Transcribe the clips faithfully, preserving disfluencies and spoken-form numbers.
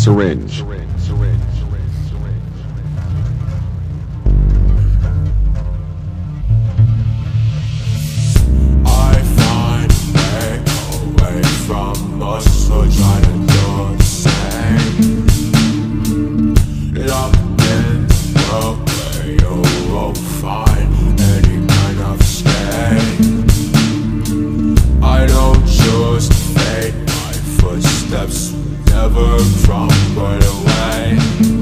syringe. I find a way away from us, so try to do the same. Locked in the world where you won't find any kind of escape. I don't choose to fade, my footsteps never crumble away.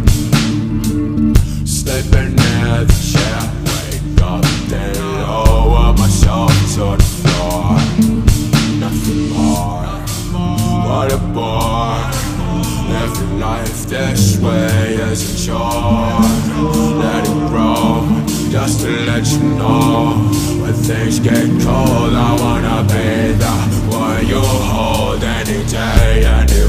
Sleeping near the chair, wake up, then lower myself to the floor. Nothing more, what a bore. Living life this way is a chore. Let it grow, just to let you know. When things get cold, I wanna be there where you hold any day, any